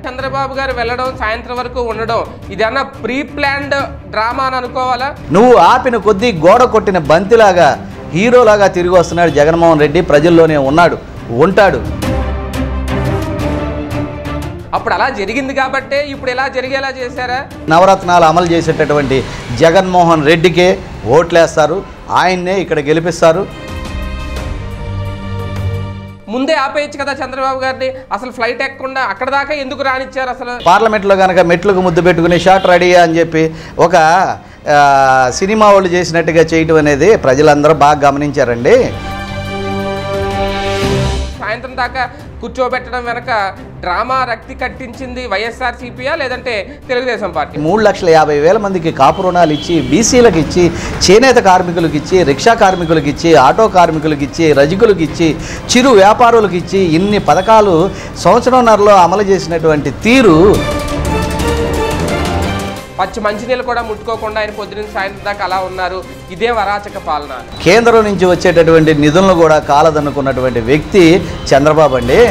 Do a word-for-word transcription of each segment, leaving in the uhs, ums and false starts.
చంద్రబాబు గారు వెళ్ళడం, సాయంత్రం వరకు ఉండడం ఇదన్నా ప్రీ ప్లాన్డ్ డ్రామా అని అనుకోవాలా? నువ్వు ఆపిన కొద్దీ గోడ కొట్టిన బంతిలాగా హీరోలాగా తిరిగి వస్తున్నాడు జగన్మోహన్ రెడ్డి. ప్రజల్లోనే ఉన్నాడు, ఉంటాడు. అప్పుడు అలా జరిగింది కాబట్టే ఇప్పుడు ఎలా జరిగేలా చేశారా? నవరత్నాలు అమలు చేసేటటువంటి జగన్మోహన్ రెడ్డికే ఓట్లేస్తారు, ఆయన్నే ఇక్కడ గెలిపిస్తారు. ముందే ఆపేయచ్చు కదా చంద్రబాబు గారిని. అసలు ఫ్లైట్ ఎక్కకుండా అక్కడ దాకా ఎందుకు రానిచ్చారు? అసలు పార్లమెంట్లో కనుక మెట్లకు ముద్దు పెట్టుకుని షాట్ రెడీ అని చెప్పి ఒక సినిమా వాళ్ళు చేసినట్టుగా చేయటం అనేది ప్రజలందరూ బాగా గమనించారండి. సాయంత్రం దాకా కూర్చోబెట్టడం వెనక డ్రామా రక్తి కట్టించింది వైఎస్ఆర్సీపీయా లేదంటే తెలుగుదేశం పార్టీ? మూడు లక్షల యాభై వేల మందికి కాపు రుణాలు ఇచ్చి, బీసీలకు ఇచ్చి, చేనేత కార్మికులకు ఇచ్చి, రిక్షా కార్మికులకు ఇచ్చి, ఆటో కార్మికులకు ఇచ్చి, రజకులకు ఇచ్చి, చిరు వ్యాపారులకు ఇచ్చి ఇన్ని పథకాలు సంవత్సరంన్నరలో అమలు చేసినటువంటి తీరు. పచ్చి మంచినీళ్ళు కూడా ముట్టుకోకుండా ఆయన పొద్దున సాయంత్రం దాకా అలా ఉన్నారు. ఇదే అరాచక పాలన. కేంద్రం నుంచి వచ్చేటటువంటి నిధులను కూడా కాలదన్నుకున్నటువంటి వ్యక్తి చంద్రబాబు అండి.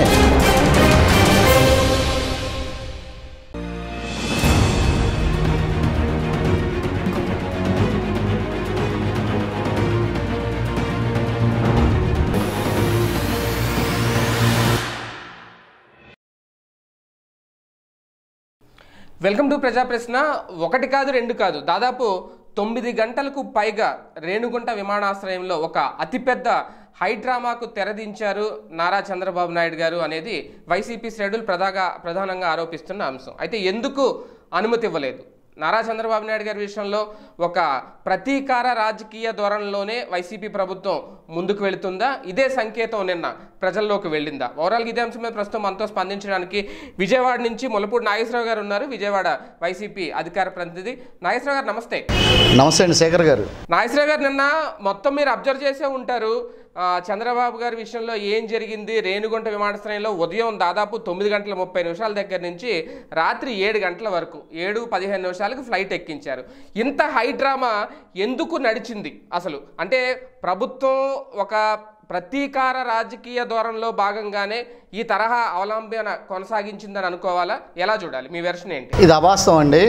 వెల్కమ్ టు ప్రజా ప్రశ్న. ఒకటి కాదు, రెండు కాదు, దాదాపు తొమ్మిది గంటలకు పైగా రేణుగుంట విమానాశ్రయంలో ఒక అతిపెద్ద హైడ్రామాకు తెరదించారు నారా చంద్రబాబు నాయుడు గారు అనేది వైసీపీ శ్రేణులు ప్రధాగా ప్రధానంగా ఆరోపిస్తున్న అంశం. అయితే ఎందుకు అనుమతి ఇవ్వలేదు? నారా చంద్రబాబు నాయుడు గారి విషయంలో ఒక ప్రతీకార రాజకీయ ధోరణిలోనే వైసీపీ ప్రభుత్వం ముందుకు వెళుతుందా? ఇదే సంకేతం నిన్న ప్రజల్లోకి వెళ్ళిందా? ఓవరాల్గా ఇదే అంశం మీద ప్రస్తుతం మనతో స్పందించడానికి విజయవాడ నుంచి ములపూడి నాగేశ్వరరావు గారు ఉన్నారు, విజయవాడ వైసీపీ అధికార ప్రతినిధి. నాగేశ్వరరావు గారు నమస్తే. నమస్తే అండి శేఖర్ గారు. నాగేశ్వరరావు గారు, నిన్న మొత్తం మీరు అబ్జర్వ్ చేసే ఉంటారు చంద్రబాబు గారి విషయంలో ఏం జరిగింది. రేణుగుంట విమానాశ్రయంలో ఉదయం దాదాపు తొమ్మిది గంటల ముప్పై నిమిషాల దగ్గర నుంచి రాత్రి ఏడు గంటల వరకు ఏడు పదిహేను నిమిషాలకు ఫ్లైట్ ఎక్కించారు. ఇంత హై డ్రామా ఎందుకు నడిచింది అసలు? అంటే ప్రభుత్వం ఒక ప్రతీకార రాజకీయ ధోరణిలో భాగంగానే ఈ తరహా అవలంబన కొనసాగించిందని అనుకోవాలా? ఎలా చూడాలి? మీ వెర్షన్ ఏంటి? ఇది అవాస్తవం అండి.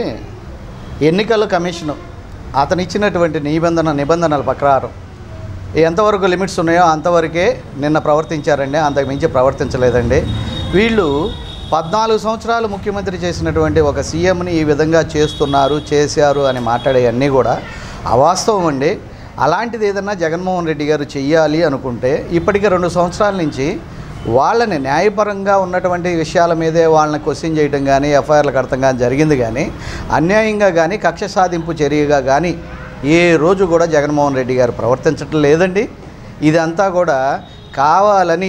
ఎన్నికల కమిషను అతను ఇచ్చినటువంటి నిబంధన నిబంధనల ప్రకారం ఎంతవరకు లిమిట్స్ ఉన్నాయో అంతవరకే నిన్న ప్రవర్తించారండి, అంతకు మించి ప్రవర్తించలేదండి. వీళ్ళు పద్నాలుగు సంవత్సరాలు ముఖ్యమంత్రి చేసినటువంటి ఒక సీఎంని ఈ విధంగా చేస్తున్నారు, చేశారు అని మాట్లాడేవన్నీ కూడా అవాస్తవం అండి. అలాంటిది ఏదన్నా జగన్మోహన్ రెడ్డి గారు చెయ్యాలి అనుకుంటే ఇప్పటికే రెండు సంవత్సరాల నుంచి వాళ్ళని న్యాయపరంగా ఉన్నటువంటి విషయాల మీదే వాళ్ళని క్వశ్చన్ చేయడం కానీ, ఎఫ్ఐఆర్లు కడతం కానీ జరిగింది. కానీ అన్యాయంగా కానీ కక్ష సాధింపు చర్యగా కానీ ఏ రోజు కూడా జగన్మోహన్ రెడ్డి గారు ప్రవర్తించటం లేదండి. ఇదంతా కూడా కావాలని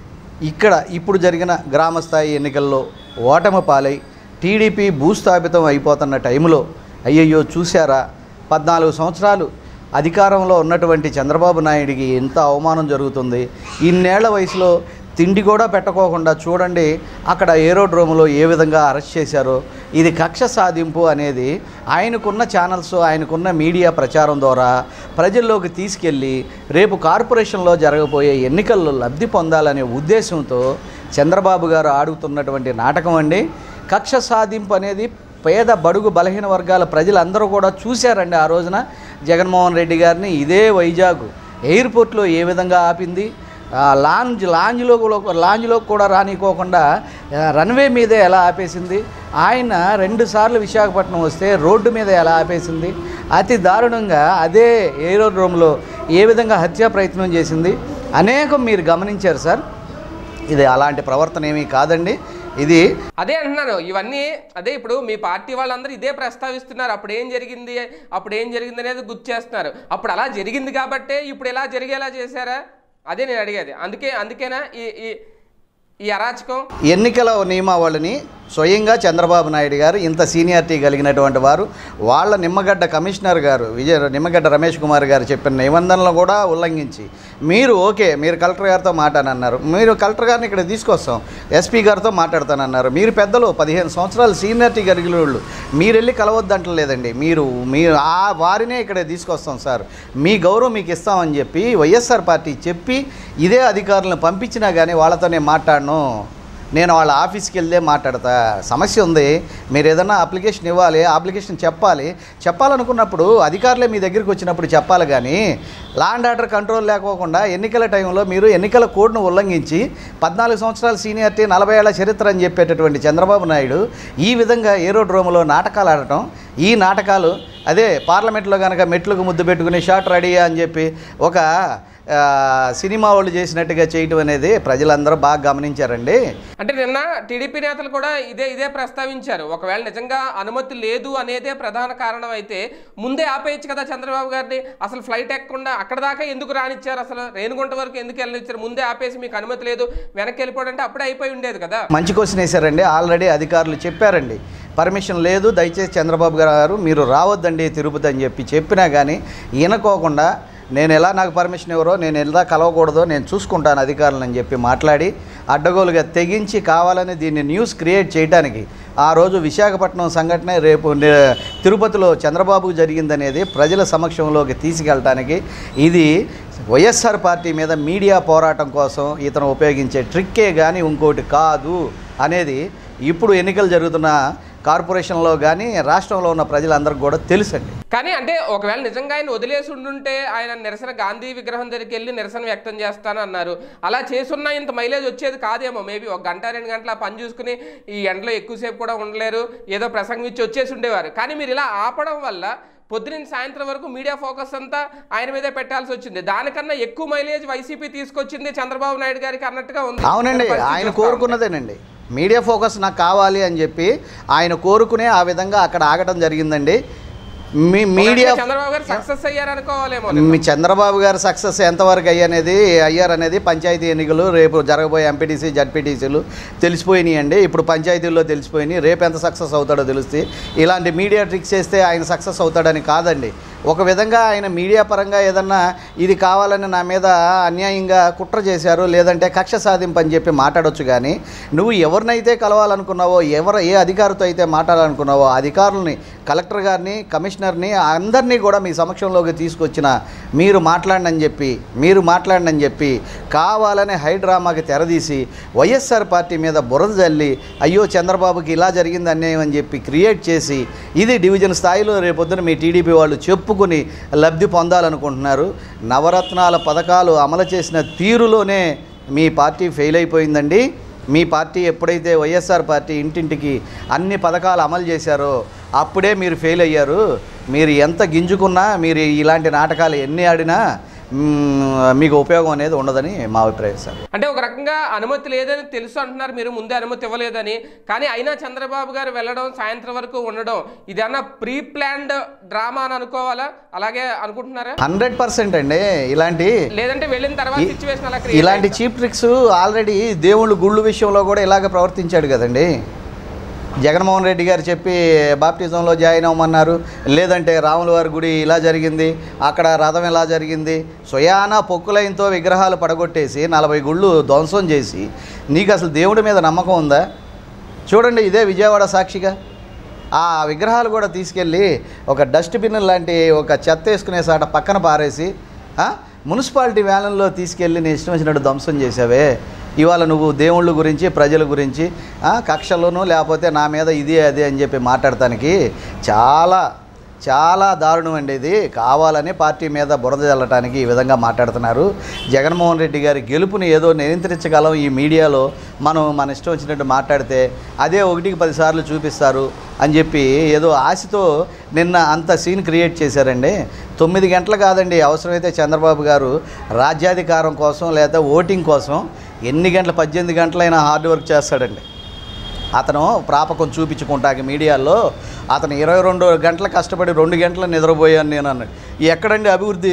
ఇక్కడ ఇప్పుడు జరిగిన గ్రామస్థాయి ఎన్నికల్లో ఓటమి పాలై టీడీపీ భూస్థాపితం అయిపోతున్న టైంలో అయ్యయ్యో చూశారా, పద్నాలుగు సంవత్సరాలు అధికారంలో ఉన్నటువంటి చంద్రబాబు నాయుడికి ఎంత అవమానం జరుగుతుంది, ఇన్నేళ్ల వయసులో తిండి కూడా పెట్టుకోకుండా చూడండి అక్కడ ఏరోడ్రోమ్లో ఏ విధంగా అరెస్ట్ చేశారో. ఇది కక్ష సాధింపు అనేది ఆయనకున్న ఛానల్స్, ఆయనకున్న మీడియా ప్రచారం ద్వారా ప్రజల్లోకి తీసుకెళ్ళి రేపు కార్పొరేషన్లో జరగబోయే ఎన్నికల్లో లబ్ధి పొందాలనే ఉద్దేశంతో చంద్రబాబు గారు ఆడుతున్నటువంటి నాటకం అండి. కక్ష సాధింపు అనేది పేద బడుగు బలహీన వర్గాల ప్రజలందరూ కూడా చూశారండి. ఆ రోజున జగన్మోహన్ రెడ్డి గారిని ఇదే వైజాగ్ ఎయిర్పోర్ట్లో ఏ విధంగా ఆపింది, లాంజ్ లాంజ్లో లాంజ్లో కూడా రానికోకుండా రన్వే మీదే ఎలా ఆపేసింది, ఆయన రెండుసార్లు విశాఖపట్నం వస్తే రోడ్డు మీద ఎలా ఆపేసింది, అతి దారుణంగా అదే ఏరోడ్రోమ్లో ఏ విధంగా హత్యా ప్రయత్నం చేసింది అనేకం మీరు గమనించారు సార్. ఇది అలాంటి ప్రవర్తన ఏమీ కాదండి. ఇది అదే అంటున్నాను. ఇవన్నీ అదే ఇప్పుడు మీ పార్టీ వాళ్ళందరూ ఇదే ప్రస్తావిస్తున్నారు. అప్పుడు ఏం జరిగింది అప్పుడు ఏం జరిగింది అనేది గుర్తు చేస్తున్నారు. అప్పుడు అలా జరిగింది కాబట్టే ఇప్పుడు ఎలా జరిగేలా చేశారా? అదే నేను అడిగేది. అందుకే అందుకేనా ఈ ఈ అరాచకం? ఎన్నికల నియమావళిని స్వయంగా చంద్రబాబు నాయుడు గారు ఇంత సీనియారిటీ కలిగినటువంటి వారు వాళ్ళ నిమ్మగడ్డ కమిషనర్ గారు విజయ నిమ్మగడ్డ రమేష్ కుమార్ గారు చెప్పిన నిబంధనలు కూడా ఉల్లంఘించి మీరు ఓకే మీరు కలెక్టర్ గారితో మాట్లాడనన్నారు, మీరు కలెక్టర్ గారిని ఇక్కడ తీసుకొస్తాం, ఎస్పీ గారితో మాట్లాడతానన్నారు. మీరు పెద్దలు పదిహేను సంవత్సరాలు సీనియారిటీ కలిగిన వాళ్ళు మీరు వెళ్ళి కలవద్దంటలేదండి. మీరు మీరు ఆ వారినే ఇక్కడ తీసుకొస్తాం సార్, మీ గౌరవం మీకు ఇస్తామని చెప్పి వైఎస్ఆర్ పార్టీ చెప్పి ఇదే అధికారులను పంపించినా కానీ వాళ్ళతోనే మాట్లాడను, నేను వాళ్ళ ఆఫీస్కి వెళ్తే మాట్లాడతా. సమస్య ఉంది, మీరు ఏదైనా అప్లికేషన్ ఇవ్వాలి, అప్లికేషన్ చెప్పాలి. చెప్పాలనుకున్నప్పుడు అధికారులే మీ దగ్గరికి వచ్చినప్పుడు చెప్పాలి. కానీ లా అండ్ ఆర్డర్ కంట్రోల్ లేకోకుండా ఎన్నికల టైంలో మీరు ఎన్నికల కోడ్ను ఉల్లంఘించి పద్నాలుగు సంవత్సరాల సీనియారిటీ, నలభై ఏళ్ల చరిత్ర అని చెప్పేటటువంటి చంద్రబాబు నాయుడు ఈ విధంగా ఏరోడ్రోమ్లో నాటకాలు ఆడటం, ఈ నాటకాలు అదే పార్లమెంట్లో కనుక మెట్లకు ముద్దు పెట్టుకుని షాట్ రెడీయా అని చెప్పి ఒక సినిమా వాళ్ళు చేసినట్టుగా చేయటం అనేది ప్రజలందరూ బాగా గమనించారండి. అంటే నిన్న టీడీపీ నేతలు కూడా ఇదే ఇదే ప్రస్తావించారు. ఒకవేళ నిజంగా అనుమతి లేదు అనేదే ప్రధాన కారణం అయితే ముందే ఆపేయచ్చు కదా చంద్రబాబు గారిని. అసలు ఫ్లైట్ ఎక్కకుండా అక్కడ దాకా ఎందుకు రానిచ్చారు, అసలు రేణుగుంట వరకు ఎందుకు వెళ్ళనిచ్చారు? ముందే ఆపేసి మీకు అనుమతి లేదు వెనక్కి వెళ్ళిపోవడం అంటే అప్పుడే అయిపోయి ఉండేది కదా. మంచి క్వశ్చన్ వేశారండి. ఆల్రెడీ అధికారులు చెప్పారండి, పర్మిషన్ లేదు, దయచేసి చంద్రబాబు గారు మీరు రావద్దండి తిరుపతి అని చెప్పి చెప్పినా కానీ వినకోకుండా నేను ఎలా నాకు పర్మిషన్ ఇవ్వరో, నేను ఎలా కలవకూడదో నేను చూసుకుంటాను అధికారులని చెప్పి మాట్లాడి అడ్డగోలుగా తెగించి కావాలని దీన్ని న్యూస్ క్రియేట్ చేయడానికి ఆ రోజు విశాఖపట్నం సంఘటన రేపు తిరుపతిలో చంద్రబాబుకు జరిగిందనేది ప్రజల సమక్షంలోకి తీసుకెళ్ళటానికి ఇది వైఎస్ఆర్ పార్టీ మీద మీడియా పోరాటం కోసం ఇతను ఉపయోగించే ట్రిక్కే కానీ ఇంకోటి కాదు అనేది ఇప్పుడు ఎన్నికలు జరుగుతున్న కార్పొరేషన్లో కానీ రాష్ట్రంలో ఉన్న ప్రజలందరికీ కూడా తెలుసండి. కానీ అంటే ఒకవేళ నిజంగా ఆయన వదిలేసి ఉండుంటే ఆయన నిరసన గాంధీ విగ్రహం దగ్గరికి వెళ్ళి నిరసన వ్యక్తం చేస్తాను అన్నారు. అలా చేసున్నా ఇంత మైలేజ్ వచ్చేది కాదేమో. మేబీ ఒక గంట రెండు గంటల పని చూసుకుని ఈ ఎండలో ఎక్కువసేపు కూడా ఉండలేరు, ఏదో ప్రసంగించి వచ్చేసి ఉండేవారు. కానీ మీరు ఇలా ఆపడం వల్ల పొద్దున సాయంత్రం వరకు మీడియా ఫోకస్ అంతా ఆయన మీదే పెట్టాల్సి వచ్చింది. దానికన్నా ఎక్కువ మైలేజ్ వైసీపీ తీసుకొచ్చింది చంద్రబాబు నాయుడు గారికి అన్నట్టుగా ఉంది. అవునండి, ఆయన కోరుకున్నదేనండి. మీడియా ఫోకస్ నాకు కావాలి అని చెప్పి ఆయన కోరుకునే ఆ విధంగా అక్కడ ఆగటం జరిగిందండి. మీ మీడియా చంద్రబాబు గారు సక్సెస్ అయ్యారనుకోవాలేమో. మీ చంద్రబాబు గారు సక్సెస్ ఎంతవరకు అయ్యనేది అయ్యారనేది పంచాయతీ ఎన్నికలు రేపు జరగబోయే ఎంపీటీసీ జడ్పీటీసీలు తెలిసిపోయినాయండి. ఇప్పుడు పంచాయతీల్లో తెలిసిపోయినాయి. రేపు ఎంత సక్సెస్ అవుతాడో తెలుస్తే ఇలాంటి మీడియా ట్రిక్స్ చేస్తే ఆయన సక్సెస్ అవుతాడని కాదండి. ఒక విధంగా ఆయన మీడియా పరంగా ఏదన్నా ఇది కావాలని నా మీద అన్యాయంగా కుట్ర చేశారు, లేదంటే కక్ష సాధింపు అని చెప్పి మాట్లాడొచ్చు. కానీ నువ్వు ఎవరినైతే కలవాలనుకున్నావో, ఎవరు ఏ అధికారితో అయితే మాట్లాడాలనుకున్నావో అధికారులని, కలెక్టర్ గారిని, కమిషనర్ని అందరినీ కూడా మీ సమక్షంలోకి తీసుకొచ్చిన మీరు మాట్లాడనని చెప్పి మీరు మాట్లాడనని చెప్పి కావాలని హైడ్రామాకి తెరదీసి వైఎస్ఆర్ పార్టీ మీద బురద జల్లి అయ్యో చంద్రబాబుకి ఇలా జరిగింది అన్యాయం అని చెప్పి క్రియేట్ చేసి ఇది డివిజన్ స్థాయిలో రేపొద్దున మీ టీడీపీ వాళ్ళు చెప్పుకుని లబ్ధి పొందాలనుకుంటున్నారు. నవరత్నాల పథకాలు అమలు చేసిన తీరులోనే మీ పార్టీ ఫెయిల్ అయిపోయిందండి. మీ పార్టీ ఎప్పుడైతే వైఎస్ఆర్ పార్టీ ఇంటింటికి అన్ని పథకాలు అమలు చేశారో అప్పుడే మీరు ఫెయిల్ అయ్యారు. మీరు ఎంత గింజుకున్నా, మీరు ఇలాంటి నాటకాలు ఎన్ని ఆడినా మీకు ఉపయోగం అనేది ఉండదని మా అభిప్రాయం సార్. అంటే ఒక రకంగా అనుమతి లేదని తెలుసు అంటున్నారు మీరు, ముందే అనుమతి ఇవ్వలేదని. కానీ అయినా చంద్రబాబు గారు వెళ్ళడం, సాయంత్రం వరకు ఉండడం ఇదన్నా ప్రీ ప్లాన్డ్ డ్రామా అని అనుకోవాలా? అలాగే అనుకుంటున్నారా? హండ్రెడ్ పర్సెంట్ అండి. ఇలాంటి లేదంటే వెళ్ళిన తర్వాత సిచ్యువేషన్ అలా ఇలాంటి చీప్ ట్రిక్స్ ఆల్రెడీ దేవుళ్ళు గుళ్ళు విషయంలో కూడా ఇలాగ ప్రవర్తించాడు కదండి. జగన్మోహన్ రెడ్డి గారు చెప్పి బాప్టిజంలో జాయిన్ అవ్వమన్నారు, లేదంటే రాముల వారి గుడి ఇలా జరిగింది, అక్కడ రథం ఇలా జరిగింది, స్వయానా పొక్కులైనతో విగ్రహాలు పడగొట్టేసి నలభై గుళ్ళు ధ్వంసం చేసి నీకు అసలు దేవుడి మీద నమ్మకం ఉందా? చూడండి, ఇదే విజయవాడ సాక్షిగా ఆ విగ్రహాలు కూడా తీసుకెళ్ళి ఒక డస్ట్బిన్ లాంటి ఒక చెత్త వేసుకునే సాట పక్కన పారేసి మున్సిపాలిటీ వ్యాన్లో తీసుకెళ్ళి నీ ఇష్టం వచ్చినట్టు ధ్వంసం చేసావే. ఇవాళ నువ్వు దేవుళ్ళ గురించి, ప్రజల గురించి కక్షలోనూ లేకపోతే నా మీద ఇది అది అని చెప్పి మాట్లాడటానికి చాలా చాలా దారుణం అండి. ఇది కావాలని పార్టీ మీద బురద చల్లటానికి ఈ విధంగా మాట్లాడుతున్నారు. జగన్మోహన్ రెడ్డి గారి గెలుపుని ఏదో నియంత్రించగలం ఈ మీడియాలో మనం మన ఇష్టం వచ్చినట్టు మాట్లాడితే అదే ఒకటికి పదిసార్లు చూపిస్తారు అని చెప్పి ఏదో ఆశతో నిన్న అంత సీన్ క్రియేట్ చేశారండి. తొమ్మిది గంటలు కాదండి, అవసరమైతే చంద్రబాబు గారు రాజ్యాధికారం కోసం లేదా ఓటింగ్ కోసం ఎన్ని గంటలు పద్దెనిమిది గంటలైనా హార్డ్ వర్క్ చేస్తాడండి. అతను ప్రాపకం చూపించుకుంటాక మీడియాలో అతను ఇరవై రెండు గంటలు కష్టపడి రెండు గంటలు నిద్రపోయాను నేను అన్నాడు. ఎక్కడండి అభివృద్ధి?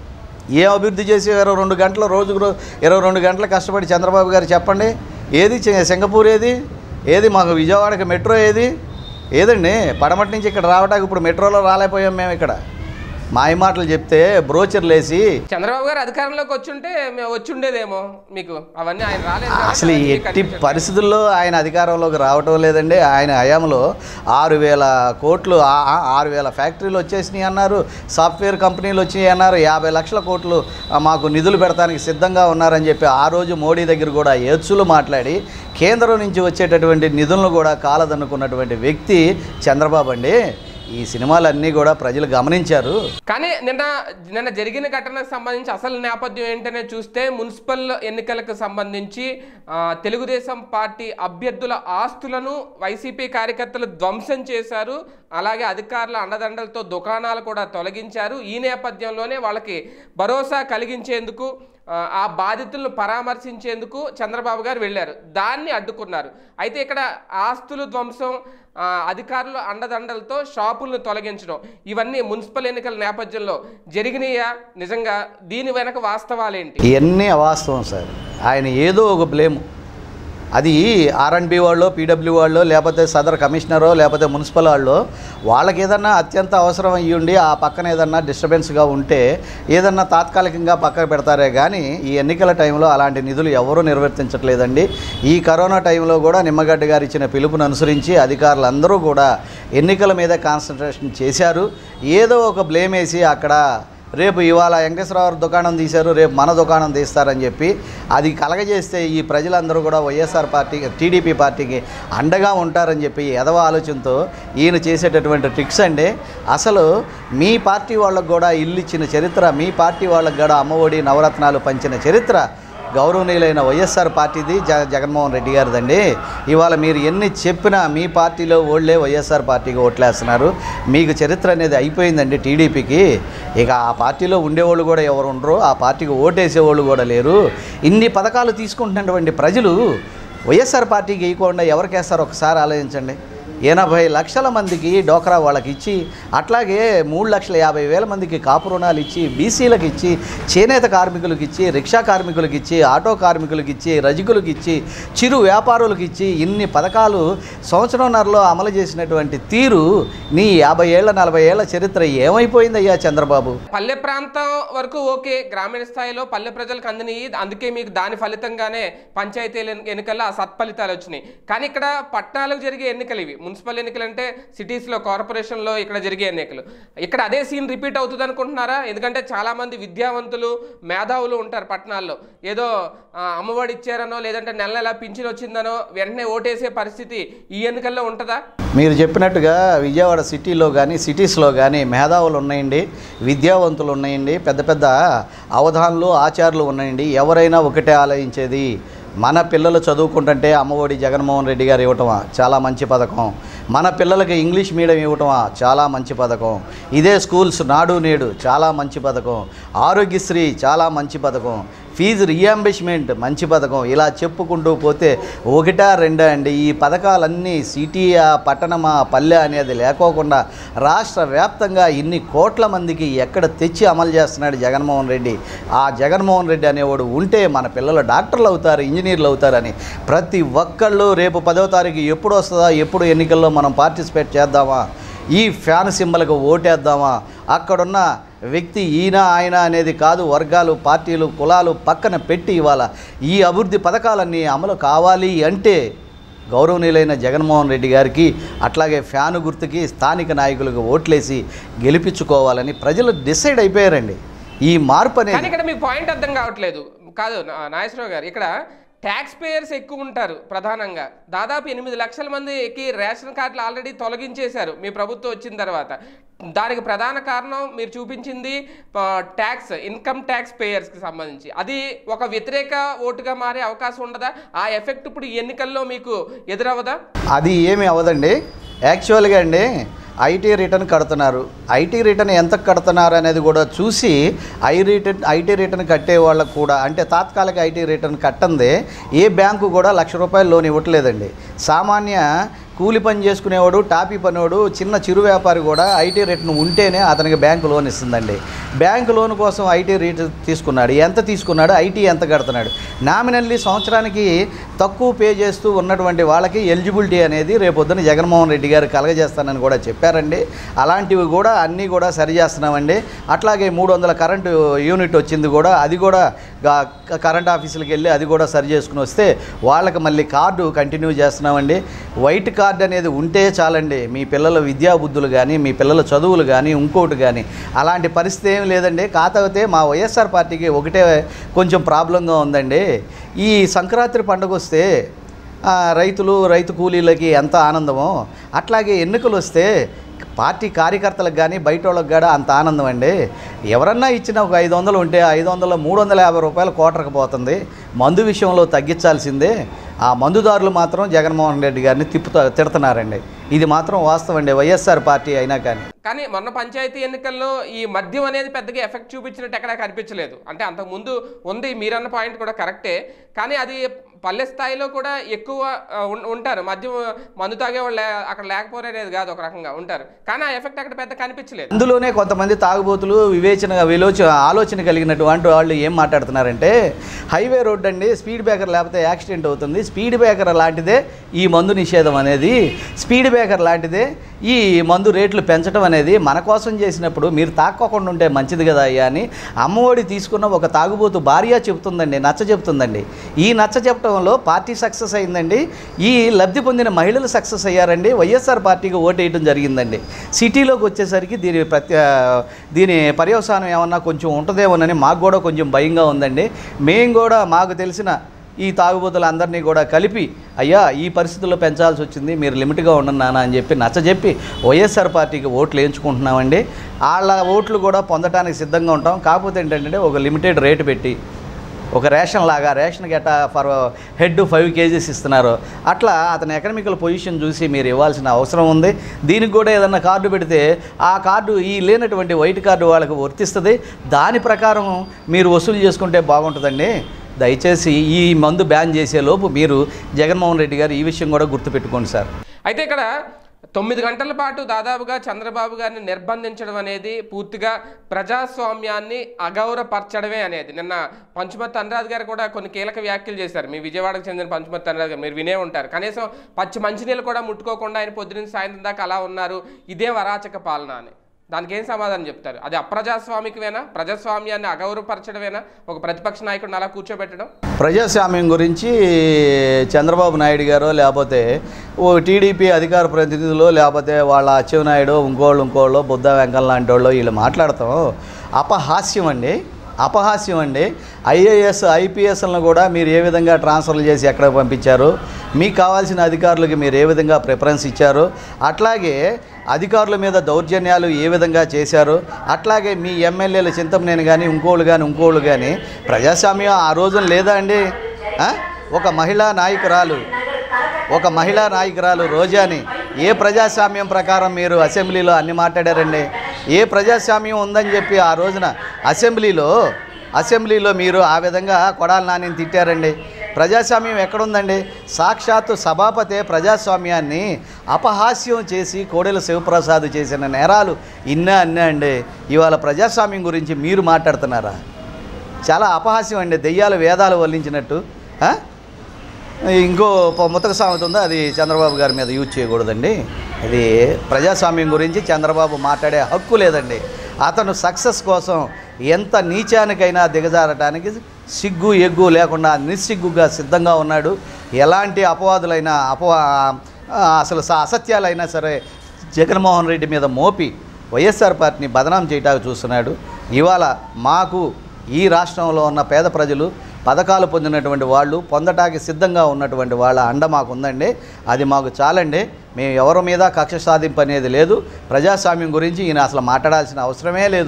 ఏం అభివృద్ధి చేసి ఇరవై రెండు గంటలు రోజుకు ఇరవై రెండు గంటలు కష్టపడి చంద్రబాబు గారు చెప్పండి. ఏది సింగపూర్ ఏది ఏది మాకు విజయవాడకి మెట్రో ఏది ఏదండి? పడమటి నుంచి ఇక్కడ రావడానికి ఇప్పుడు మెట్రోలో రాలేకపోయాం మేము. ఇక్కడ మాయమాటలు చెప్తే బ్రోచర్లు వేసి చంద్రబాబు గారు అధికారంలోకి వచ్చుంటే మేము వచ్చుండేదేమో మీకు అవన్నీ ఆయన రాలేదు కాబట్టి అసలు అవన్నీ ఎట్టి కనిపించట్లేదు. పరిస్థితుల్లో ఆయన అధికారంలోకి రావటం లేదండి. ఆయన హయాంలో ఆరు వేల కోట్లు ఆ- ఆ- ఆరు వేల ఫ్యాక్టరీలు వచ్చేసినాయి అన్నారు, సాఫ్ట్వేర్ కంపెనీలు వచ్చినాయి అన్నారు, యాభై లక్షల కోట్లు ఆ, మాకు నిధులు పెడతానికి సిద్ధంగా ఉన్నారని చెప్పి ఆ రోజు మోడీ దగ్గర కూడా ఏడ్చులు మాట్లాడి కేంద్రం నుంచి వచ్చేటటువంటి నిధులను కూడా కాలదన్నుకున్నటువంటి వ్యక్తి చంద్రబాబు అండి. ఈ సినిమాలన్నీ కూడా ప్రజలు గమనించారు. కానీ నిన్న నిన్న జరిగిన ఘటనకు సంబంధించి అసలు నేపథ్యం ఏంటనే చూస్తే మున్సిపల్ ఎన్నికలకు సంబంధించి ఆ, తెలుగుదేశం పార్టీ అభ్యర్థుల ఆస్తులను వైసీపీ కార్యకర్తలు ధ్వంసం చేశారు. అలాగే అధికారుల అండదండలతో దుకాణాలు కూడా తొలగించారు. ఈ నేపథ్యంలోనే వాళ్ళకి భరోసా కలిగించేందుకు ఆ, ఆ బాధితులను పరామర్శించేందుకు చంద్రబాబు గారు వెళ్ళారు. దాన్ని అడ్డుకున్నారు. అయితే ఇక్కడ ఆస్తులు ధ్వంసం, ఆ, అధికారులు అండదండలతో షాపులను తొలగించడం, ఇవన్నీ మున్సిపల్ ఎన్నికల నేపథ్యంలో జరిగినాయా? నిజంగా దీని వెనక వాస్తవాలేంటి? ఇవన్నీ అవాస్తవం సార్. ఆయన ఏదో ఒక బ్లేము, అది ఆర్ఎండ్బి వాళ్ళు, పీడబ్ల్యూ వాళ్ళు, లేకపోతే సదర్ కమిషనరో లేకపోతే మున్సిపల్ వాళ్ళు, వాళ్ళకి ఏదన్నా అత్యంత అవసరం అయ్యి ఉండి ఆ పక్కన ఏదన్నా డిస్టర్బెన్స్గా ఉంటే ఏదన్నా తాత్కాలికంగా పక్కకు పెడతారే కానీ ఈ ఎన్నికల టైంలో అలాంటి నిధులు ఎవరూ నిర్వర్తించట్లేదండి. ఈ కరోనా టైంలో కూడా నిమ్మగడ్డ గారు ఇచ్చిన పిలుపును అనుసరించి అధికారులందరూ కూడా ఎన్నికల మీద కాన్సన్ట్రేషన్ చేశారు. ఏదో ఒక బ్లేమ్ వేసి అక్కడ రేపు ఇవాళ వెంకటేశ్వరరావు దుకాణం తీశారు, రేపు మన దుకాణం తీస్తారని చెప్పి అది కలగజేస్తే ఈ ప్రజలందరూ కూడా వైఎస్ఆర్ పార్టీ టీడీపీ పార్టీకి అండగా ఉంటారని చెప్పి ఎదవ ఆలోచనతో ఈయన చేసేటటువంటి ట్రిక్స్ అండి. అసలు మీ పార్టీ వాళ్ళకు కూడా ఇల్లు ఇచ్చిన చరిత్ర, మీ పార్టీ వాళ్ళకు కూడా అమ్మఒడి నవరత్నాలు పంచిన చరిత్ర గౌరవనీయులైన వైఎస్ఆర్ పార్టీది, జ జగన్మోహన్ రెడ్డి గారిదండి. ఇవాళ మీరు ఎన్ని చెప్పినా మీ పార్టీలో ఓళ్ళే వైఎస్ఆర్ పార్టీకి ఓట్లేస్తున్నారు. మీకు చరిత్ర అనేది అయిపోయిందండి టీడీపీకి. ఇక ఆ పార్టీలో ఉండేవాళ్ళు కూడా ఎవరు ఉండరు, ఆ పార్టీకి ఓటేసేవాళ్ళు కూడా లేరు. ఇన్ని పథకాలు తీసుకుంటున్నటువంటి ప్రజలు వైఎస్ఆర్ పార్టీకి ఇవ్వకుండా ఎవరికేస్తారో ఒకసారి ఆలోచించండి. ఎనభై లక్షల మందికి డోక్రా వాళ్ళకి ఇచ్చి, అట్లాగే మూడు లక్షల యాభై వేల మందికి కాపు రుణాలు ఇచ్చి, బీసీలకు ఇచ్చి, చేనేత కార్మికులకు ఇచ్చి, రిక్షా కార్మికులకు ఇచ్చి, ఆటో కార్మికులకు ఇచ్చి, రజకులకు ఇచ్చి, చిరు వ్యాపారులకు ఇచ్చి, ఇన్ని పథకాలు సంవత్సరంన్నరలో అమలు చేసినటువంటి తీరు నీ యాభై ఏళ్ల నలభై ఏళ్ల చరిత్ర ఏమైపోయిందయ్యా చంద్రబాబు? పల్లె ప్రాంతం వరకు ఓకే, గ్రామీణ స్థాయిలో పల్లె ప్రజలకు అందినాయి, అందుకే మీకు దాని ఫలితంగానే పంచాయతీల ఎన్నికల్లో ఆ సత్ఫలితాలు వచ్చినాయి. కానీ ఇక్కడ పట్టణాలకు జరిగే ఎన్నికలు ఇవి, మున్సిపల్ ఎన్నికలు అంటే సిటీస్లో, కార్పొరేషన్లో ఇక్కడ జరిగే ఎన్నికలు. ఇక్కడ అదే సీన్ రిపీట్ అవుతుంది అనుకుంటున్నారా? ఎందుకంటే చాలామంది విద్యావంతులు, మేధావులు ఉంటారు పట్టణాల్లో. ఏదో అమ్మఒడి ఇచ్చారనో లేదంటే నెల నెల పింఛన్ వచ్చిందనో వెంటనే ఓటేసే పరిస్థితి ఈ ఎన్నికల్లో ఉంటుందా? మీరు చెప్పినట్టుగా విజయవాడ సిటీలో కానీ సిటీస్లో కానీ మేధావులు ఉన్నాయండి, విద్యావంతులు ఉన్నాయండి, పెద్ద పెద్ద అవధానులు, ఆచార్యులు ఉన్నాయండి. ఎవరైనా ఒకటే ఆలోచించేది, మన పిల్లలు చదువుకుంటుంటే అమ్మఒడి జగన్మోహన్ రెడ్డి గారు ఇవ్వటమా చాలా మంచి పథకం, మన పిల్లలకి ఇంగ్లీష్ మీడియం ఇవ్వటమా చాలా మంచి పథకం, ఇదే స్కూల్స్ నాడు నేడు చాలా మంచి పథకం, ఆరోగ్యశ్రీ చాలా మంచి పథకం, ఫీజు రియంబర్స్మెంట్ మంచి పథకం, ఇలా చెప్పుకుంటూ పోతే ఒకటా రెండా అండి. ఈ పథకాలన్నీ సిటీయా పట్టణమా పల్లె అనేది లేకోకుండా రాష్ట్ర వ్యాప్తంగా ఇన్ని కోట్ల మందికి ఎక్కడ తెచ్చి అమలు చేస్తున్నాడు జగన్మోహన్ రెడ్డి. ఆ జగన్మోహన్ రెడ్డి అనేవాడు ఉంటే మన పిల్లలు డాక్టర్లు అవుతారు, ఇంజనీర్లు అవుతారని ప్రతి ఒక్కళ్ళు రేపు పదో తారీఖు ఎప్పుడు వస్తుందా, ఎప్పుడు ఎన్నికల్లో మనం పార్టిసిపేట్ చేద్దామా, ఈ ఫ్యాన్ సింబల్కి ఓటేద్దామా, అక్కడున్న వ్యక్తి ఈయన ఆయన అనేది కాదు, వర్గాలు, పార్టీలు, కులాలు పక్కన పెట్టి ఇవాళ ఈ అభివృద్ధి పథకాలన్నీ అమలు కావాలి అంటే గౌరవనీయులైన జగన్మోహన్ రెడ్డి గారికి, అట్లాగే ఫ్యాను గుర్తుకి, స్థానిక నాయకులకు ఓట్లేసి గెలిపించుకోవాలని ప్రజలు డిసైడ్ అయిపోయారండి. ఈ మార్పు అనేది ఇక్కడ మీకు పాయింట్ అర్థం కావట్లేదు కాదు నాగేశ్వరరావు గారు. ఇక్కడ ట్యాక్స్ పేయర్స్ ఎక్కువ ఉంటారు ప్రధానంగా. దాదాపు ఎనిమిది లక్షల మందికి రేషన్ కార్డులు ఆల్రెడీ తొలగించేశారు మీ ప్రభుత్వం వచ్చిన తర్వాత. దానికి ప్రధాన కారణం మీరు చూపించింది ట్యాక్స్, ఇన్కమ్ ట్యాక్స్ పేయర్స్కి సంబంధించి. అది ఒక వ్యతిరేక ఓటుగా మారే అవకాశం ఉండదా? ఆ ఎఫెక్ట్ ఇప్పుడు ఈ ఎన్నికల్లో మీకు ఎదురవదా? అది ఏమీ అవ్వదండి. యాక్చువల్గా అండి ఐటీ రిటర్న్ కడుతున్నారు, ఐటీ రిటర్న్ ఎంత కడుతున్నారు అనేది కూడా చూసి ఐ రిటర్న్ ఐటీ రిటర్న్ కట్టే వాళ్ళకు కూడా, అంటే తాత్కాలిక ఐటీ రిటర్న్ కట్టందే ఏ బ్యాంకు కూడా లక్ష రూపాయలు లోన్ ఇవ్వట్లేదండి. సామాన్య కూలి పని చేసుకునేవాడు, టాపీ పనివాడు, చిన్న చిరు వ్యాపారి కూడా ఐటీ రిటర్న్ ఉంటేనే అతనికి బ్యాంకు లోన్ ఇస్తుందండి. బ్యాంకు లోన్ కోసం ఐటీ రేట్ తీసుకున్నాడు. ఎంత తీసుకున్నాడు, ఐటీ ఎంత కడుతున్నాడు, నామినల్లీ సంవత్సరానికి తక్కువ పే చేస్తూ ఉన్నటువంటి వాళ్ళకి ఎలిజిబిలిటీ అనేది రేపొద్దున జగన్మోహన్ రెడ్డి గారు కలగజేస్తానని కూడా చెప్పారండి. అలాంటివి కూడా అన్నీ కూడా సరి చేస్తున్నామండి. అట్లాగే మూడు వందల కరెంటు యూనిట్ వచ్చింది కూడా, అది కూడా కరెంట్ ఆఫీసులకు వెళ్ళి అది కూడా సరి చేసుకుని వస్తే వాళ్ళకి మళ్ళీ కార్డు కంటిన్యూ చేస్తున్నామండి. వైట్ కార్డు అనేది ఉంటే చాలండి, మీ పిల్లల విద్యాబుద్ధులు కానీ, మీ పిల్లల చదువులు కానీ, ఇంకోటి కానీ అలాంటి పరిస్థితి ఏమి లేదండి. కాకపోతే మా వైఎస్ఆర్ పార్టీకి ఒకటే కొంచెం ప్రాబ్లంగా ఉందండి. ఈ సంక్రాంతి పండుగ వస్తే రైతులు రైతు కూలీలకి ఎంత ఆనందమో, అట్లాగే ఎన్నికలు వస్తే పార్టీ కార్యకర్తలకు కానీ బయట వాళ్ళకి కూడా అంత ఆనందం అండి. ఎవరన్నా ఇచ్చిన ఒక ఐదు వందలు ఉంటే ఐదు వందలు మూడు వందల యాభై రూపాయలు కోటరకు పోతుంది. మందు విషయంలో తగ్గించాల్సిందే. ఆ మందుదారులు మాత్రం జగన్మోహన్ రెడ్డి గారిని తిప్పుతా తిడుతున్నారండి. ఇది మాత్రం వాస్తవం అండి, వైఎస్ఆర్ పార్టీ అయినా కానీ. కానీ మొన్న పంచాయతీ ఎన్నికల్లో ఈ మద్యం అనేది పెద్దగా ఎఫెక్ట్ చూపించినట్టు ఎక్కడా కనిపించలేదు. అంటే అంతకుముందు ఉంది, మీరన్న పాయింట్ కూడా కరెక్టే. కానీ అది పల్లె స్థాయిలో కూడా ఎక్కువ ఉంటారు. మద్యం మందు తాగే వాళ్ళు అక్కడ లేకపోలేదు కాదు, ఒక రకంగా ఉంటారు. కానీ ఆ ఎఫెక్ట్ అక్కడ పెద్ద కనిపించలేదు. అందులోనే కొంతమంది తాగుబోతులు వివేచన విలోచ ఆలోచన కలిగినటువంటి వాళ్ళు ఏం మాట్లాడుతున్నారంటే, హైవే రోడ్డు అండి, స్పీడ్ బ్రేకర్ లేకపోతే యాక్సిడెంట్ అవుతుంది, స్పీడ్ బ్రేకర్ లాంటిదే ఈ మందు నిషేధం అనేది, స్పీడ్ బ్రేకర్ లాంటిదే ఈ మందు రేట్లు పెంచడం అనేది మన కోసం చేసినప్పుడు మీరు తాక్కోకుండా ఉంటే మంచిది కదా అయ్యా అని అమ్మఒడి తీసుకున్న ఒక తాగుబోతు భార్య చెబుతుందండి, నచ్చ చెబుతుందండి. ఈ నచ్చ చెప్పడంలో పార్టీ సక్సెస్ అయిందండి. ఈ లబ్ధి పొందిన మహిళలు సక్సెస్ అయ్యారండి. వైఎస్ఆర్ పార్టీకి ఓటు వేయడం జరిగిందండి. సిటీలోకి వచ్చేసరికి దీని ప్రత్య దీని పర్యవసానం ఏమన్నా కొంచెం ఉంటుందేమోనని మాకు కూడా కొంచెం భయంగా ఉందండి. మేము కూడా మాకు తెలిసిన ఈ తాగుబోతులందరినీ కూడా కలిపి, అయ్యా ఈ పరిస్థితుల్లో పెంచాల్సి వచ్చింది, మీరు లిమిట్గా ఉండండి నాన్న అని చెప్పి నచ్చజెప్పి వైఎస్ఆర్ పార్టీకి ఓట్లు వేయించుకుంటున్నామండి. వాళ్ళ ఓట్లు కూడా పొందడానికి సిద్ధంగా ఉంటాం. కాకపోతే ఏంటంటే ఒక లిమిటెడ్ రేటు పెట్టి, ఒక రేషన్ లాగా రేషన్ గట్ట ఫర్ హెడ్ ఫైవ్ కేజీస్ ఇస్తున్నారు, అట్లా అతని ఎకనామికల్ పొజిషన్ చూసి మీరు ఇవ్వాల్సిన అవసరం ఉంది. దీనికి కూడా ఏదన్నా కార్డు పెడితే ఆ కార్డు ఈ లేనటువంటి వైట్ కార్డు వాళ్ళకి వర్తిస్తుంది. దాని ప్రకారం మీరు వసూలు చేసుకుంటే బాగుంటుందండి. దయచేసి ఈ మందు బ్యాన్ చేసేలోపు మీరు జగన్మోహన్ రెడ్డి గారు ఈ విషయం కూడా గుర్తుపెట్టుకోండి సార్. అయితే ఇక్కడ తొమ్మిది గంటల పాటు దాదాపుగా చంద్రబాబు గారిని నిర్బంధించడం అనేది పూర్తిగా ప్రజాస్వామ్యాన్ని అగౌరవపరచడమే అనేది. నిన్న పంచుమర్తి అనురాధ్ గారు కూడా కొన్ని కీలక వ్యాఖ్యలు చేశారు. మీ విజయవాడకు చెందిన పంచుమర్తి అనురాధ్ గారు, మీరు వినే ఉంటారు. కనీసం పచ్చి మంచినీళ్ళు కూడా ముట్టుకోకుండా ఆయన పొద్దున్న సాయంత్రం దాకా అలా ఉన్నారు. ఇదే అరాచక పాలన అని దానికి ఏం సమాధానం చెప్తారు? అది అప్రజాస్వామికమేనా? ప్రజాస్వామ్యాన్ని అగౌరవపరచడమేనా ఒక ప్రతిపక్ష నాయకుడిని అలా కూర్చోబెట్టడం? ప్రజాస్వామ్యం గురించి చంద్రబాబు నాయుడు గారో లేకపోతే ఓ టీడీపీ అధికార ప్రతినిధులు లేకపోతే వాళ్ళ అచ్చెన్నాయుడు ఇంకోళ్ళు ఇంకోళ్ళు బుద్ధ వెంకన్న లాంటి వాళ్ళు వీళ్ళు మాట్లాడతాం అపహాస్యం అండి, అపహాస్యం అండి. ఐఏఎస్ ఐపీఎస్లను కూడా మీరు ఏ విధంగా ట్రాన్స్ఫర్లు చేసి ఎక్కడ పంపించారు, మీకు కావాల్సిన అధికారులకి మీరు ఏ విధంగా ప్రిఫరెన్స్ ఇచ్చారు, అట్లాగే అధికారుల మీద దౌర్జన్యాలు ఏ విధంగా చేశారు, అట్లాగే మీ ఎమ్మెల్యేల చింతమనేని కానీ ఇంకోళ్ళు కానీ ఇంకోళ్ళు కానీ ప్రజాస్వామ్యం ఆ రోజున లేదా అండి? ఒక మహిళా నాయకురాలు ఒక మహిళా నాయకురాలు రోజాని ఏ ప్రజాస్వామ్యం ప్రకారం మీరు అసెంబ్లీలో అన్ని మాట్లాడారండి? ఏ ప్రజాస్వామ్యం ఉందని చెప్పి ఆ రోజున అసెంబ్లీలో అసెంబ్లీలో మీరు ఆ విధంగా కొడాలి నానిని తిట్టారండి? ప్రజాస్వామ్యం ఎక్కడుందండి? సాక్షాత్తు సభాపతే ప్రజాస్వామ్యాన్ని అపహాస్యం చేసి కోడెల శివప్రసాద్ చేసిన నేరాలు ఇన్నా అన్నా అండి. ఇవాళ ప్రజాస్వామ్యం గురించి మీరు మాట్లాడుతున్నారా? చాలా అపహాస్యం అండి, దెయ్యాలు వేదాలు వల్లించినట్టు. ఇంకో ముతక సామెత ఉందో అది చంద్రబాబు గారి మీద యూజ్ చేయకూడదండి. ఇది ప్రజాస్వామ్యం గురించి చంద్రబాబు మాట్లాడే హక్కు లేదండి. అతను సక్సెస్ కోసం ఎంత నీచానికైనా దిగజారటానికి సిగ్గు ఎగ్గు లేకుండా నిస్సిగ్గుగా సిద్ధంగా ఉన్నాడు. ఎలాంటి అపవాదులైనా అపవా అసలు అసత్యాలైనా సరే జగన్మోహన్ రెడ్డి మీద మోపి వైఎస్ఆర్ పార్టీని బదనాం చేయటానికి చూస్తున్నాడు. ఇవాళ మాకు ఈ రాష్ట్రంలో ఉన్న పేద ప్రజలు పథకాలు పొందినటువంటి వాళ్ళు పొందటానికి సిద్ధంగా ఉన్నటువంటి వాళ్ళ అండ మాకు ఉందండి. అది మాకు చాలండి. మేము ఎవరి మీద కక్ష సాధింపు అనేది లేదు. ప్రజాస్వామ్యం గురించి ఈయన అసలు మాట్లాడాల్సిన అవసరమే లేదు.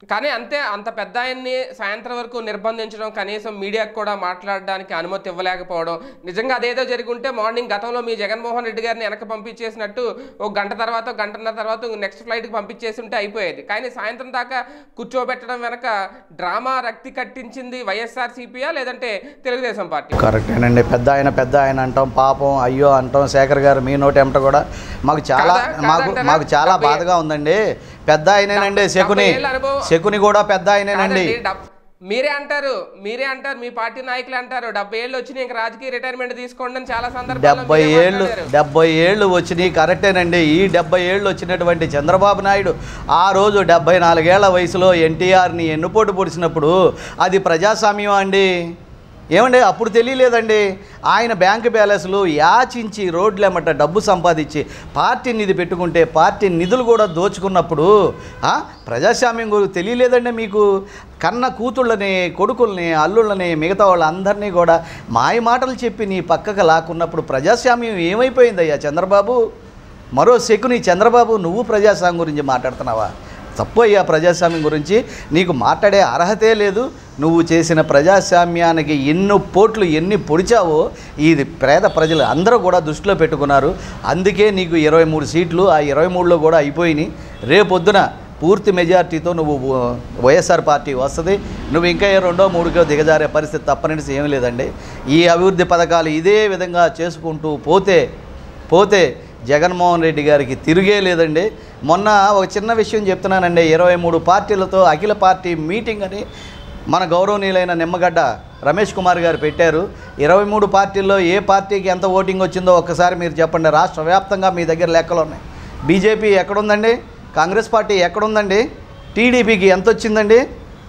కానీ అంతే అంత పెద్ద ఆయన్ని సాయంత్రం వరకు నిర్బంధించడం, కనీసం మీడియాకు కూడా మాట్లాడడానికి అనుమతి ఇవ్వలేకపోవడం, నిజంగా అదేదో జరిగి ఉంటే మార్నింగ్ గతంలో మీ జగన్మోహన్ రెడ్డి గారిని వెనక పంపించేసినట్టు ఒక గంట తర్వాత గంటన్నర తర్వాత నెక్స్ట్ ఫ్లైట్కి పంపించేసి ఉంటే అయిపోయేది. కానీ సాయంత్రం దాకా కూర్చోబెట్టడం వెనక డ్రామా రక్తి కట్టించింది వైఎస్ఆర్సీపీయా లేదంటే తెలుగుదేశం పార్టీ? కరెక్టేనండి. పెద్ద ఆయన పెద్ద ఆయన అంటాం, పాపం అయ్యో అంటాం. శేఖర్ గారు మీ నోటి ఏమిటో కూడా మాకు చాలా మాకు మాకు చాలా బాధగా ఉందండి. పెద్ద ఆయనేనండి శకుని, శకుని కూడా పెద్ద ఆయనేనండి. మీరే అంటారు మీరే అంటారు మీ పార్టీ నాయకులు అంటారు డెబ్బై ఏళ్ళు వచ్చినాయి ఇంకా రాజకీయ రిటైర్మెంట్ తీసుకోండి అని చాలా సందర్భాల్లో డెబ్బై ఏళ్ళు డెబ్బై ఏళ్ళు వచ్చినాయి కరెక్టేనండి. ఈ డెబ్బై ఏళ్ళు వచ్చినటువంటి చంద్రబాబు నాయుడు ఆ రోజు డెబ్బై నాలుగేళ్ల వయసులో ఎన్టీఆర్ని ఎన్నుపోటు పొడిచినప్పుడు అది ప్రజాస్వామ్యం అండి. ఏమండి అప్పుడు తెలియలేదండి. ఆయన బ్యాంకు బ్యాలెన్స్లు యాచించి రోడ్లెమ్మట డబ్బు సంపాదించి పార్టీ నిధి పెట్టుకుంటే పార్టీ నిధులు కూడా దోచుకున్నప్పుడు ప్రజాస్వామ్యం గురించి తెలియలేదండి మీకు. కన్న కూతుళ్ళని, కొడుకుల్ని, అల్లుళ్ళని, మిగతా వాళ్ళందరినీ కూడా మాయ మాటలు చెప్పి నీ పక్కకు లాక్కున్నప్పుడు ప్రజాస్వామ్యం ఏమైపోయిందయ్యా చంద్రబాబు? మరో శకుని చంద్రబాబు, నువ్వు ప్రజాస్వామ్యం గురించి మాట్లాడుతున్నావా? తప్పు అయ్యా. ప్రజాస్వామ్యం గురించి నీకు మాట్లాడే అర్హతే లేదు. నువ్వు చేసిన ప్రజాస్వామ్యానికి ఎన్నో పోట్లు ఎన్ని పొడిచావో ఇది పేద ప్రజలు అందరూ కూడా దృష్టిలో పెట్టుకున్నారు. అందుకే నీకు ఇరవై మూడు సీట్లు ఆ ఇరవై మూడులో కూడా అయిపోయినాయి. రేపొద్దున పూర్తి మెజార్టీతో నువ్వు వైఎస్ఆర్ పార్టీ వస్తుంది. నువ్వు ఇంకా రెండో మూడుకో దిగజారే పరిస్థితి తప్పనిసి ఏమీ లేదండి. ఈ అభివృద్ధి పథకాలు ఇదే విధంగా చేసుకుంటూ పోతే పోతే జగన్మోహన్ రెడ్డి గారికి తిరిగే లేదండి. మొన్న ఒక చిన్న విషయం చెప్తున్నానండి. ఇరవై మూడు పార్టీలతో అఖిల పార్టీ మీటింగ్ అని మన గౌరవనీయులైన నిమ్మగడ్డ రమేష్ కుమార్ గారు పెట్టారు. ఇరవై మూడు పార్టీల్లో ఏ పార్టీకి ఎంత ఓటింగ్ వచ్చిందో ఒక్కసారి మీరు చెప్పండి. రాష్ట్ర వ్యాప్తంగా మీ దగ్గర లెక్కలు ఉన్నాయి. బీజేపీ ఎక్కడుందండి? కాంగ్రెస్ పార్టీ ఎక్కడుందండి? టీడీపీకి ఎంత వచ్చిందండి?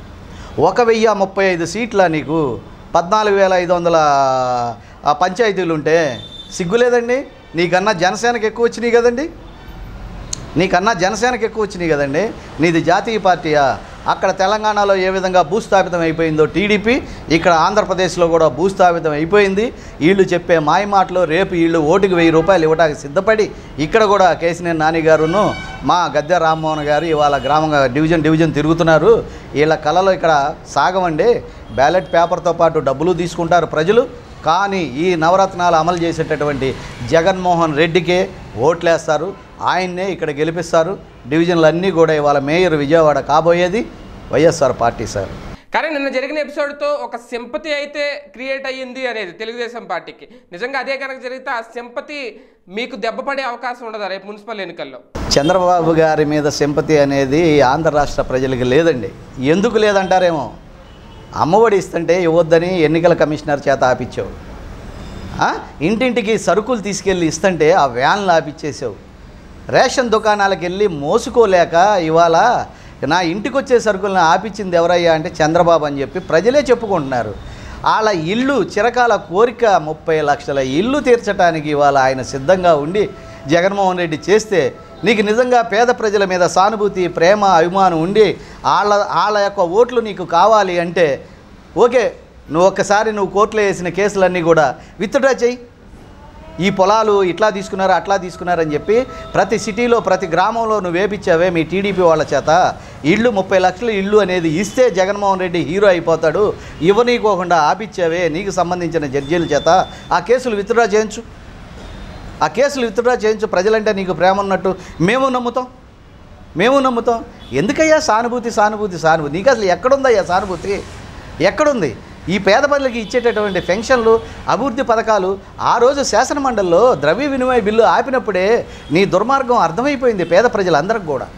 ఒక వెయ్యి ముప్పై ఐదు సీట్ల నీకు పద్నాలుగు వేల ఐదు వందల పంచాయతీలు ఉంటే సిగ్గులేదండి? నీకన్నా జనసేనకి ఎక్కువ వచ్చినాయి కదండి. నీకన్నా జనసేనకి ఎక్కువ వచ్చినాయి కదండి. నీది జాతీయ పార్టీయా? అక్కడ తెలంగాణలో ఏ విధంగా భూస్థాపితం అయిపోయిందో టీడీపీ, ఇక్కడ ఆంధ్రప్రదేశ్లో కూడా భూస్థాపితం అయిపోయింది. వీళ్ళు చెప్పే మాయ మాటలు రేపు వీళ్ళు ఓటుకు వెయ్యి రూపాయలు ఇవ్వడానికి సిద్ధపడి ఇక్కడ కూడా కేసినేని నాని గారును మా గద్దె రామ్మోహన్ గారు ఇవాళ గ్రామంగా డివిజన్ డివిజన్ తిరుగుతున్నారు. వీళ్ళ కళలో ఇక్కడ సాగమండి. బ్యాలెట్ పేపర్తో పాటు డబ్బులు తీసుకుంటారు ప్రజలు. కానీ ఈ నవరత్నాలు అమలు చేసేటటువంటి జగన్మోహన్ రెడ్డికే ఓట్లేస్తారు. ఆయన్నే ఇక్కడ గెలిపిస్తారు. డివిజన్లు అన్నీ కూడా ఇవాళ మేయర్ విజయవాడ కాబోయేది వైఎస్ఆర్ పార్టీ సార్. కానీ నిన్న జరిగిన ఎపిసోడ్తో ఒక సింపతి అయితే క్రియేట్ అయ్యింది అనేది తెలుగుదేశం పార్టీకి. నిజంగా అదే కనుక జరిగితే ఆ సింపతి మీకు దెబ్బపడే అవకాశం ఉండదా రేపు మున్సిపల్ ఎన్నికల్లో? చంద్రబాబు గారి మీద సింపతి అనేది ఆంధ్ర రాష్ట్ర ప్రజలకి లేదండి. ఎందుకు లేదంటారేమో, అమ్మఒడి ఇస్తుంటే ఇవ్వద్దని ఎన్నికల కమిషనర్ చేత ఆపిచ్చావు. ఇంటింటికి సరుకులు తీసుకెళ్ళి ఇస్తుంటే ఆ వ్యాన్లు ఆపిచ్చేసావు. రేషన్ దుకాణాలకు వెళ్ళి మోసుకోలేక ఇవాళ నా ఇంటికి వచ్చే సరుకులను ఆపిచ్చింది ఎవరయ్యా అంటే చంద్రబాబు అని చెప్పి ప్రజలే చెప్పుకుంటున్నారు. వాళ్ళ ఇల్లు చిరకాల కోరిక ముప్పై లక్షల ఇల్లు తీర్చడానికి ఇవాళ ఆయన సిద్ధంగా ఉండి జగన్మోహన్ రెడ్డి చేస్తే నీకు నిజంగా పేద ప్రజల మీద సానుభూతి, ప్రేమ, అభిమానం ఉండి వాళ్ళ వాళ్ళ యొక్క ఓట్లు నీకు కావాలి అంటే ఓకే, నువ్వు ఒక్కసారి నువ్వు కోర్టులో వేసిన కేసులన్నీ కూడా విత్డ్రా చెయ్యి. ఈ పొలాలు ఇట్లా తీసుకున్నారు అట్లా తీసుకున్నారని చెప్పి ప్రతి సిటీలో ప్రతి గ్రామంలో నువ్వు వేపించావే మీ టీడీపీ వాళ్ళ చేత ఇళ్ళు ముప్పై లక్షల ఇళ్ళు అనేది ఇస్తే జగన్మోహన్ రెడ్డి హీరో అయిపోతాడు. ఇవ్వనీకోకుండా ఆపిచ్చావే నీకు సంబంధించిన జడ్జీల చేత ఆ కేసులు విత్డ్రా చేయించు. ఆ కేసులు విత్డ్రా చేయించు. ప్రజలంటే నీకు ప్రేమ ఉన్నట్టు మేము నమ్ముతాం మేము నమ్ముతాం ఎందుకయ్యా సానుభూతి సానుభూతి సానుభూతి నీకు అసలు ఎక్కడుందయ్యా సానుభూతి? ఎక్కడుంది? ఈ పేద ప్రజలకి ఇచ్చేటటువంటి పెన్షన్లు, అభివృద్ధి పథకాలు ఆ రోజు శాసనమండలిలో ద్రవ్య వినిమయ బిల్లు ఆపినప్పుడే నీ దుర్మార్గం అర్థమైపోయింది పేద ప్రజలందరికీ కూడా.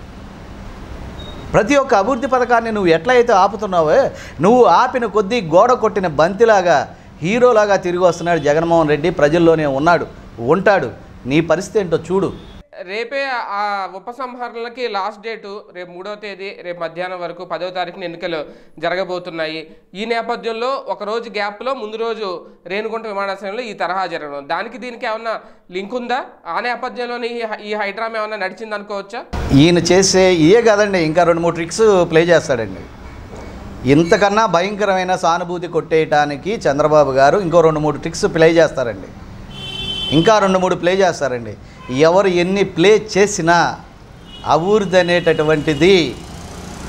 ప్రతి ఒక్క అభివృద్ధి పథకాన్ని నువ్వు ఎట్లయితే ఆపుతున్నావో నువ్వు ఆపిన కొద్దీ గోడ కొట్టిన బంతిలాగా హీరోలాగా తిరిగి వస్తున్నాడు జగన్మోహన్ రెడ్డి. ప్రజల్లోనే ఉన్నాడు, ఉంటాడు. నీ పరిస్థితి ఏంటో చూడు. రేపే ఆ ఉపసంహరణలకి లాస్ట్ డేటు రేపు మూడవ తేదీ రేపు మధ్యాహ్నం వరకు పదవ తారీఖున ఎన్నికలు జరగబోతున్నాయి. ఈ నేపథ్యంలో ఒకరోజు గ్యాప్లో ముందు రోజు రేణుగుంట విమానాశ్రయంలో ఈ తరహా జరగడం, దానికి దీనికి ఏమన్నా లింక్ ఉందా? ఆ నేపథ్యంలోనే ఈ హైడ్రామా ఏమన్నా నడిచింది అనుకోవచ్చా? ఈయన చేసే ఇయే కాదండి, ఇంకా రెండు మూడు ట్రిక్స్ ప్లే చేస్తాడండి. ఇంతకన్నా భయంకరమైన సానుభూతి కొట్టేయటానికి చంద్రబాబు గారు ఇంకో రెండు మూడు ట్రిక్స్ ప్లే చేస్తారండి. ఇంకా రెండు మూడు ప్లే చేస్తారండి. ఎవరు ఎన్ని ప్లే చేసినా అభివృద్ధి అనేటటువంటిది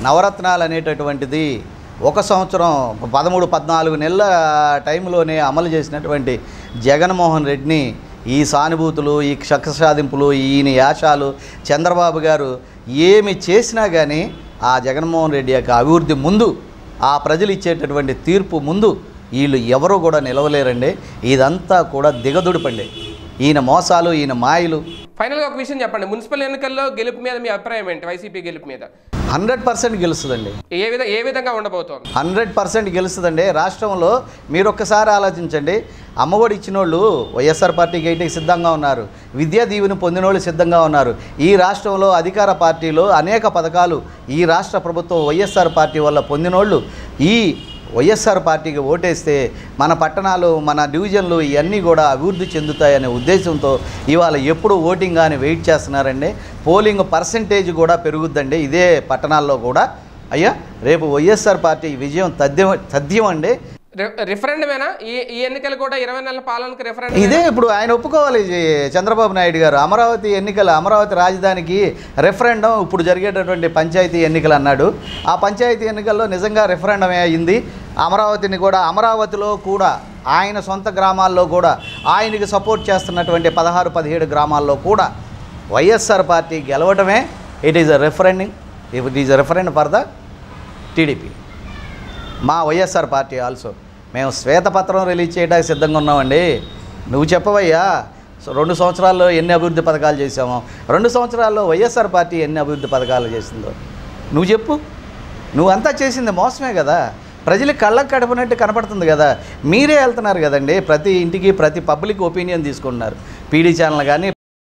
నవరత్నాలు అనేటటువంటిది ఒక సంవత్సరం పదమూడు పద్నాలుగు నెలల టైంలోనే అమలు చేసినటువంటి జగన్మోహన్ రెడ్డిని ఈ సానుభూతులు, ఈ కక్ష సాధింపులు, ఈయన యాశాలు, చంద్రబాబు గారు ఏమి చేసినా కానీ ఆ జగన్మోహన్ రెడ్డి యొక్క అభివృద్ధి ముందు, ఆ ప్రజలు ఇచ్చేటటువంటి తీర్పు ముందు వీళ్ళు ఎవరూ కూడా నిలవలేరండి. ఇదంతా కూడా దిగదుడిపండి. ఈయన మోసాలు, ఈయన మాయలు. ఫైనల్గా ఒక విషయం చెప్పండి, మున్సిపల్ ఎన్నికల్లో గెలుపు మీద మీ అభిప్రాయం ఏంటి? వైసీపీ గెలుపు మీద హండ్రెడ్ పర్సెంట్ గెలుస్తుందండి. ఏ విధంగా ఏ విధంగా ఉండబోతోంది? హండ్రెడ్ పర్సెంట్ గెలుస్తుందండి. రాష్ట్రంలో మీరు ఒక్కసారి ఆలోచించండి. అమ్మఒడి ఇచ్చిన వాళ్ళు వైఎస్ఆర్ పార్టీకి గైటికి సిద్ధంగా ఉన్నారు. విద్యా దీవెని పొందిన వాళ్ళు సిద్ధంగా ఉన్నారు. ఈ రాష్ట్రంలో అధికార పార్టీలో అనేక పథకాలు ఈ రాష్ట్ర ప్రభుత్వం వైఎస్ఆర్ పార్టీ వల్ల పొందినోళ్ళు ఈ వైఎస్ఆర్ పార్టీకి ఓటేస్తే మన పట్టణాలు, మన డివిజన్లు ఇవన్నీ కూడా అభివృద్ధి చెందుతాయనే ఉద్దేశంతో ఇవాళ ఎప్పుడు ఓటింగ్ కానీ వెయిట్ చేస్తున్నారండి. పోలింగ్ పర్సంటేజ్ కూడా పెరుగుద్దండి ఇదే పట్టణాల్లో కూడా. అయ్యా రేపు వైఎస్ఆర్ పార్టీ విజయం తథ్యం తథ్యం అండి. రిఫరెండమేనా ఈ ఈ ఎన్నికలు కూడా? ఇరవై నెలల పాలనకు రిఫరెండం ఇదే ఇప్పుడు ఆయన ఒప్పుకోవాలి చంద్రబాబు నాయుడు గారు. అమరావతి ఎన్నికలు, అమరావతి రాజధానికి రెఫరెండం ఇప్పుడు జరిగేటటువంటి పంచాయతీ ఎన్నికలు అన్నాడు. ఆ పంచాయతీ ఎన్నికల్లో నిజంగా రెఫరెండమే అయింది. అమరావతిని కూడా, అమరావతిలో కూడా ఆయన సొంత గ్రామాల్లో కూడా ఆయనకి సపోర్ట్ చేస్తున్నటువంటి పదహారు పదిహేడు గ్రామాల్లో కూడా వైఎస్ఆర్ పార్టీ గెలవడమే it is a referendum it is a referendum for the TDP. మా వైఎస్ఆర్ పార్టీ ఆల్సో మేము శ్వేతపత్రం రిలీజ్ చేయడానికి సిద్ధంగా ఉన్నామండి. నువ్వు చెప్పవయ్యా, రెండు సంవత్సరాల్లో ఎన్ని అభివృద్ధి పథకాలు చేసామో, రెండు సంవత్సరాల్లో వైఎస్ఆర్ పార్టీ ఎన్ని అభివృద్ధి పథకాలు చేసిందో నువ్వు చెప్పు. నువ్వంతా చేసింది మోసమే కదా. ప్రజలకు కళ్ళకు కడపనట్టు కనపడుతుంది కదా. మీరే వెళ్తున్నారు కదండి ప్రతి ఇంటికి, ప్రతి పబ్లిక్ ఒపీనియన్ తీసుకుంటున్నారు. పీడీ ఛానల్ కానీ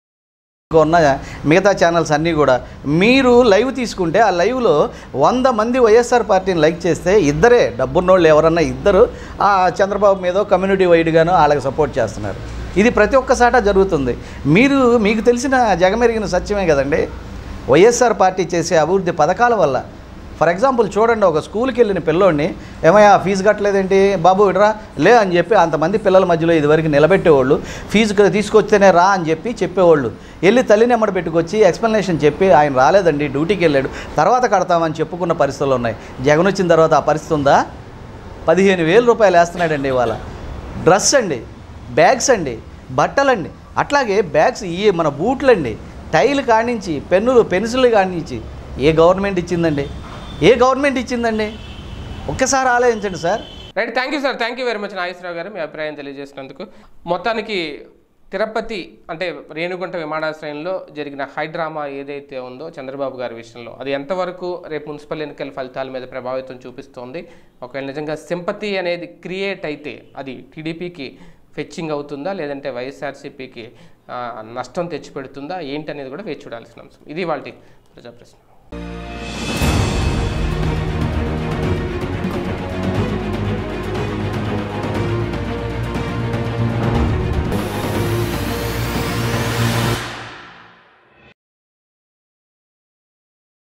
ఉన్న మిగతా ఛానల్స్ అన్నీ కూడా మీరు లైవ్ తీసుకుంటే ఆ లైవ్లో వంద మంది వైఎస్ఆర్ పార్టీని లైక్ చేస్తే ఇద్దరే డబ్బున్నోళ్ళు ఎవరన్నా ఇద్దరు ఆ చంద్రబాబు మీద కమ్యూనిటీ వైడ్గానో వాళ్ళకి సపోర్ట్ చేస్తున్నారు. ఇది ప్రతి ఒక్కసాట జరుగుతుంది. మీరు మీకు తెలిసిన జగమెరిగిన సత్యమే కదండి. వైఎస్ఆర్ పార్టీ చేసే అభివృద్ధి పథకాల వల్ల ఫర్ ఎగ్జాంపుల్ చూడండి, ఒక స్కూల్కి వెళ్ళిన పిల్లోడిని ఏమయ్యా ఫీజు కట్టలేదేంటి బాబు ఇడరా లే అని చెప్పి అంతమంది పిల్లల మధ్యలో ఇదివరకు నిలబెట్టేవాళ్ళు. ఫీజు తీసుకొస్తేనే రా అని చెప్పి చెప్పేవాళ్ళు. వెళ్ళి తల్లిని ఎమ్మడి పెట్టుకొచ్చి ఎక్స్ప్లెనేషన్ చెప్పి ఆయన రాలేదండి డ్యూటీకి వెళ్ళాడు తర్వాత కడతామని చెప్పుకున్న పరిస్థితులు ఉన్నాయి. జగన్ వచ్చిన తర్వాత ఆ పరిస్థితి ఉందా? పదిహేను వేల రూపాయలు వేస్తున్నాడండి ఇవాళ. డ్రెస్ అండి, బ్యాగ్స్ అండి, బట్టలండి, అట్లాగే బ్యాగ్స్ ఈ మన బూట్లండి, టైల్ కానించి, పెన్నులు పెన్సిళ్ళు కానించి ఏ గవర్నమెంట్ ఇచ్చిందండి? ఏ గవర్నమెంట్ ఇచ్చిందండి? ఒక్కసారి ఆలోచించండి sir. Right, thank you sir, thank you very much Nageswararao గారు మీ అభిప్రాయం తెలియజేసినందుకు. మొత్తానికి తిరుపతి అంటే రేణుగుంట విమానాశ్రయంలో జరిగిన హైడ్రామా ఏదైతే ఉందో చంద్రబాబు గారి విషయంలో అది ఎంతవరకు రేపు మున్సిపల్ ఎన్నికల ఫలితాల మీద ప్రభావితం చూపిస్తోంది? ఒకవేళ నిజంగా సింపతి అనేది క్రియేట్ అయితే అది టీడీపీకి ఫెచ్చింగ్ అవుతుందా, లేదంటే వైఎస్ఆర్సీపీకి నష్టం తెచ్చిపెడుతుందా ఏంటి అనేది కూడా వేచి చూడాల్సిన అంశం. ఇది వాళ్ళ ప్రజా ప్రశ్న.